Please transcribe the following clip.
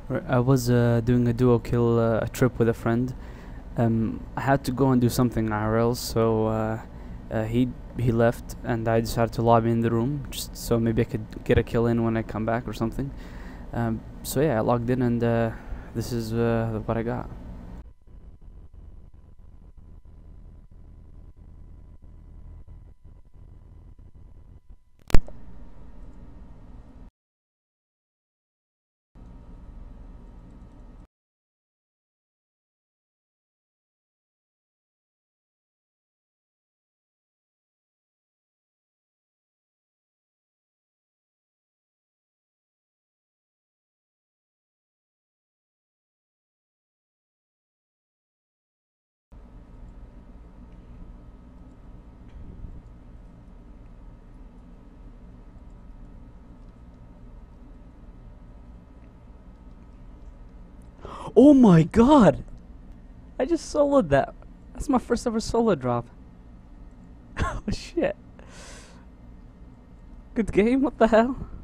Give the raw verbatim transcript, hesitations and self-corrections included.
Right, I was uh, doing a duo kill uh, a trip with a friend. Um, I had to go and do something I R L, so uh, uh, he he left, and I decided to lobby in the room just so maybe I could get a kill in when I come back or something. Um, so yeah, I logged in, and uh, this is uh, what I got. Oh my god! I just soloed that. That's my first ever solo drop. Oh shit. Good game, what the hell?